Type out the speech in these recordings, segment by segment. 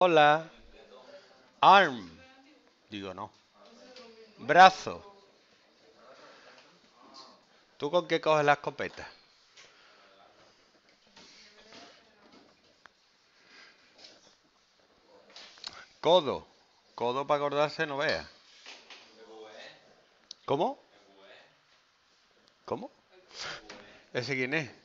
Hola. Arm. Digo, no. Brazo. ¿Tú con qué coges la escopeta? Codo. Codo para acordarse no vea. ¿Cómo? ¿Cómo? ¿Ese quién es?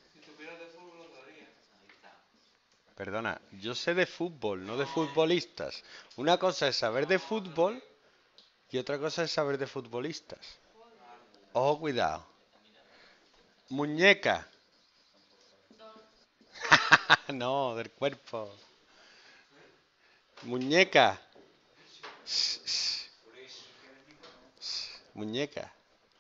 Perdona, yo sé de fútbol, no de futbolistas. Una cosa es saber de fútbol y otra cosa es saber de futbolistas. Ojo, cuidado. Muñeca. No, del cuerpo. Muñeca. Shh, shh, muñeca.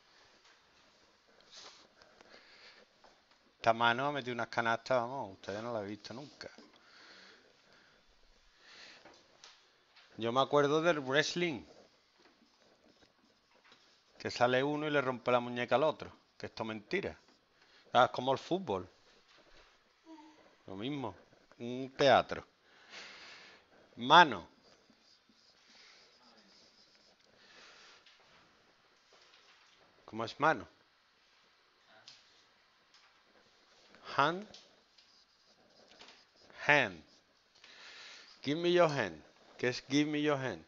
Esta mano ha metido unas canastas, vamos, ustedes no la han visto nunca. Yo me acuerdo del wrestling, que sale uno y le rompe la muñeca al otro, que esto es mentira. Ah, es como el fútbol, lo mismo, un teatro. Mano, ¿cómo es mano? Hand, hand. Give me your hand. ¿Qué es give me your hand?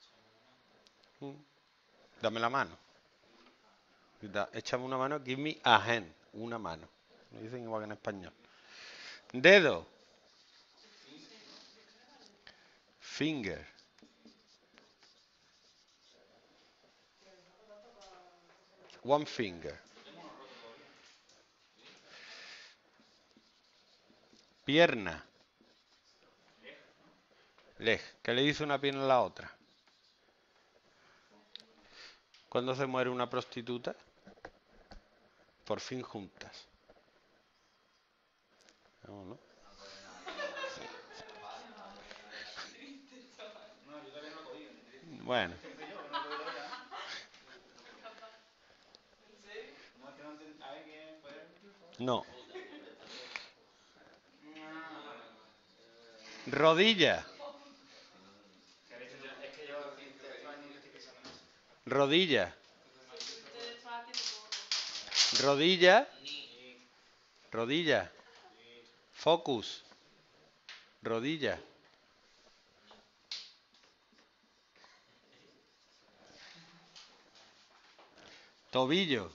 Dame la mano. Échame una mano, give me a hand. Una mano. Lo dicen igual que en español. Dedo. Finger. One finger. Pierna. Leg. ¿Qué le dice una pierna a la otra? ¿Cuándo se muere una prostituta? Por fin juntas. No, ¿no? Bueno. No. Rodilla. Rodilla. Rodilla. Rodilla. Focus. Rodilla. Tobillo.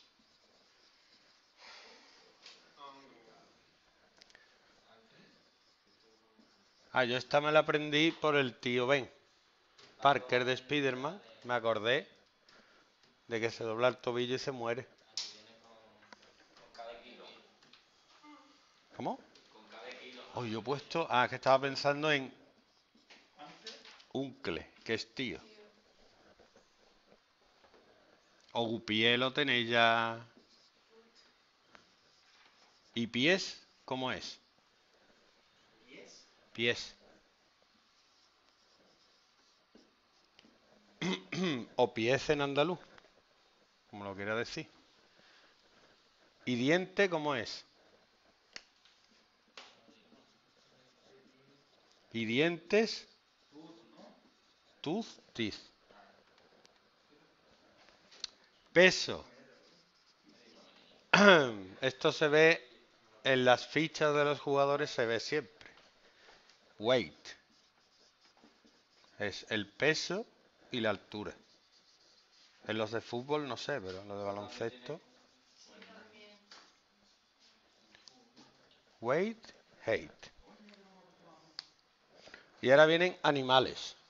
Ah, yo esta me la aprendí por el tío Ben Parker de Spiderman. Me acordé de que se dobla el tobillo y se muere. ¿Cómo? Oh, yo he puesto... Ah, que estaba pensando en uncle, que es tío. O pie lo tenéis ya... ¿Y pies? ¿Cómo es? Pies. O pies en andaluz, como lo quiera decir. ¿Y diente cómo es? ¿Y dientes? Tooth, teeth. Peso. Esto se ve en las fichas de los jugadores, se ve siempre. Weight. Es el peso y la altura. En los de fútbol no sé, pero en los de baloncesto. Weight, height. Y ahora vienen animales.